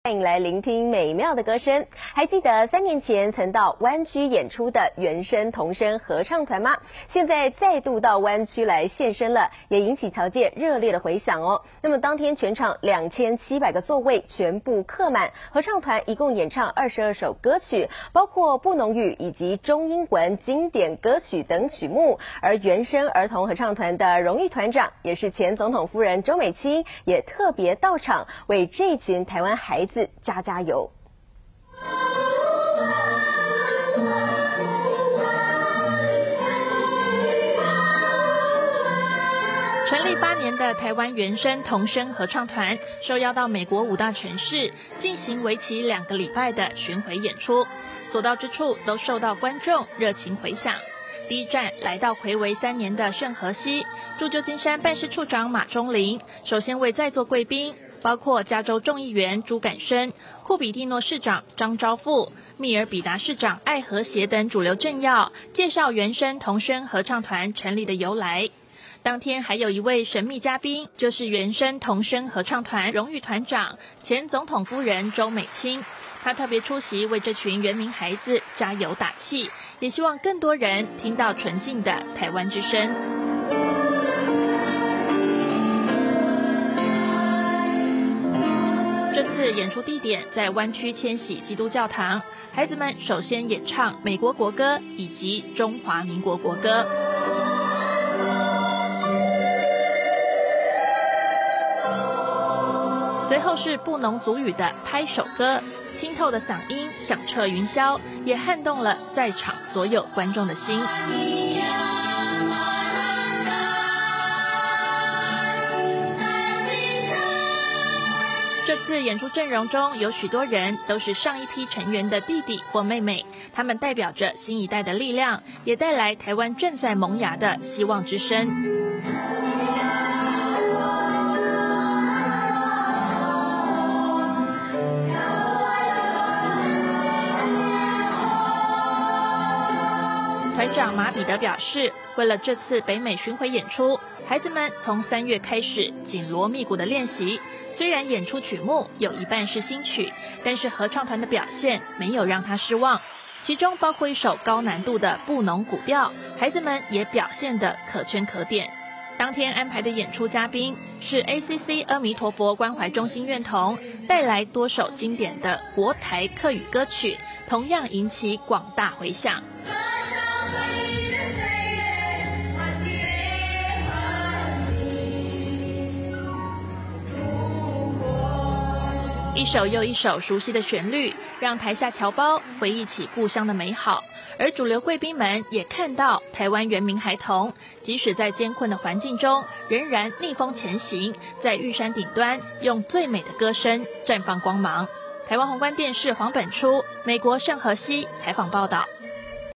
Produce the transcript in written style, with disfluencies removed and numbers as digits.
欢迎来聆听美妙的歌声。还记得3年前曾到湾区演出的原声童声合唱团吗？现在再度到湾区来现身了，也引起侨界热烈的回响哦。那么当天全场2700个座位全部客满，合唱团一共演唱22首歌曲，包括布农语以及中英文经典歌曲等曲目。而原声儿童合唱团的荣誉团长，也是前总统夫人周美青，也特别到场为这群台湾孩子加油。 成立8年的台湾原声童声合唱团，受邀到美国5大城市进行为期2个礼拜的巡回演出，所到之处都受到观众热情回响。第一站来到睽违3年的圣荷西，驻旧金山办事处长马忠麟首先为在座贵宾，包括加州众议员朱感生、库比蒂诺市长张昭富、密尔比达市长艾和谐等主流政要，介绍原声童声合唱团成立的由来。当天还有一位神秘嘉宾，就是原声童声合唱团荣誉团长、前总统夫人周美青。她特别出席为这群原民孩子加油打气，也希望更多人听到纯净的台湾之声。这次演出地点在湾区千禧基督教堂，孩子们首先演唱美国国歌以及中华民国国歌。随后是布农族语的拍手歌，清透的嗓音响彻云霄，也撼动了在场所有观众的心。这次演出阵容中有许多人都是上一批成员的弟弟或妹妹，他们代表着新一代的力量，也带来台湾正在萌芽的希望之声。团长马彼得表示，为了这次北美巡回演出，孩子们从3月开始紧锣密鼓的练习。虽然演出曲目有一半是新曲，但是合唱团的表现没有让他失望，其中包括一首高难度的布农古调，孩子们也表现得可圈可点。当天安排的演出嘉宾是 ACC 阿弥陀佛关怀中心院童，带来多首经典的国台客语歌曲，同样引起广大回响。一首又一首熟悉的旋律，让台下侨胞回忆起故乡的美好，而主流贵宾们也看到台湾原民孩童，即使在艰困的环境中，仍然逆风前行，在玉山顶端用最美的歌声绽放光芒。台湾宏观电视黄本初，美国圣荷西采访报道。